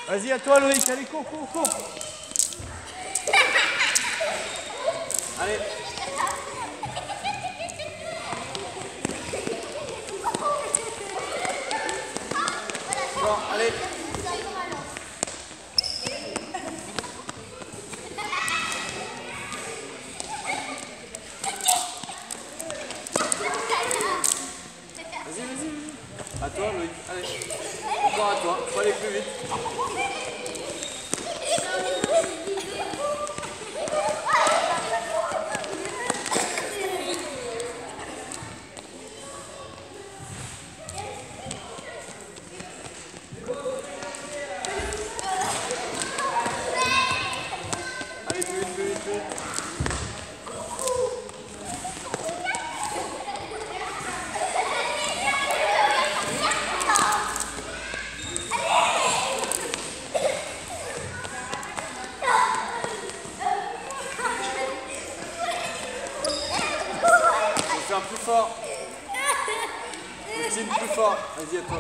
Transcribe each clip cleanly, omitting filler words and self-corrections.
Vas-y, à toi Loïc, allez, cours, cours, cours. Allez. Bon, allez. Vas-y, vas-y. À toi Loïc, allez. Encore à toi, faut aller plus vite. Allez, plus vite, plus vite, plus vite. Faut faire plus fort. Poutine plus fort. Vas-y, à toi.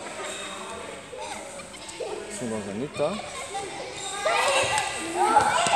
Ils sont dans un état.